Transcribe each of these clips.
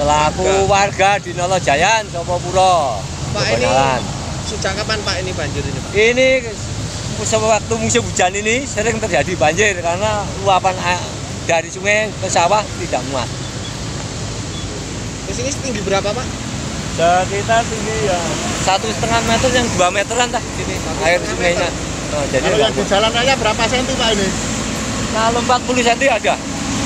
Selaku warga di Nolo Jayan, Sopopuro. Pak, ini sejak kapan Pak ini banjir ini Pak? Ini sewaktu musim hujan ini sering terjadi banjir karena luapan dari sungai ke sawah tidak muat. Di sini setinggi berapa Pak? Sekitar tinggi ya 1,5 meter yang 2 meteran lah sini air sungainya. Nah, jadi kalau yang di jalan raya berapa senti Pak ini? kalau 40 cm ada.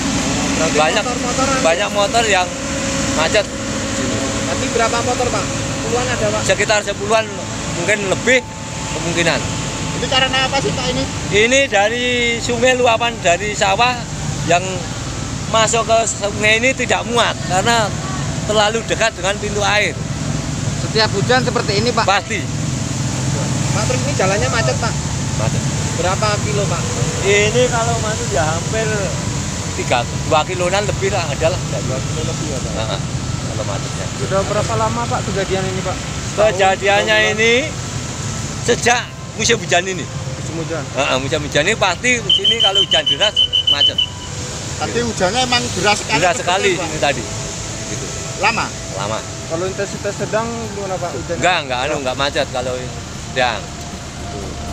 Banyak motor yang macet. Tapi berapa motor Pak? Puluhan ada Pak? Sekitar 10-an mungkin lebih kemungkinan. Ini karena apa sih Pak ini? Ini dari sungai luapan dari sawah yang masuk ke sungai ini tidak muat karena terlalu dekat dengan pintu air. Setiap hujan seperti ini Pak? Pasti. Pak, terus ini jalannya macet Pak? Macet. Berapa kilo Pak? Ini kalau macet ya hampir 2 kiloan lebih lah, adalah 2 kilo lebih ya Pak. Nah, kalau macetnya. Sudah berapa lama Pak kejadian ini Pak? Kejadiannya ini sejak musim hujan ini. Musim hujan? Musim hujan ini pasti di sini kalau hujan deras macet. Tadi hujannya emang deras sekali. Deras sekali ini tadi. Gitu. Lama? Lama. Kalau intensitas sedang gimana Pak hujan? Enggak macet kalau sedang.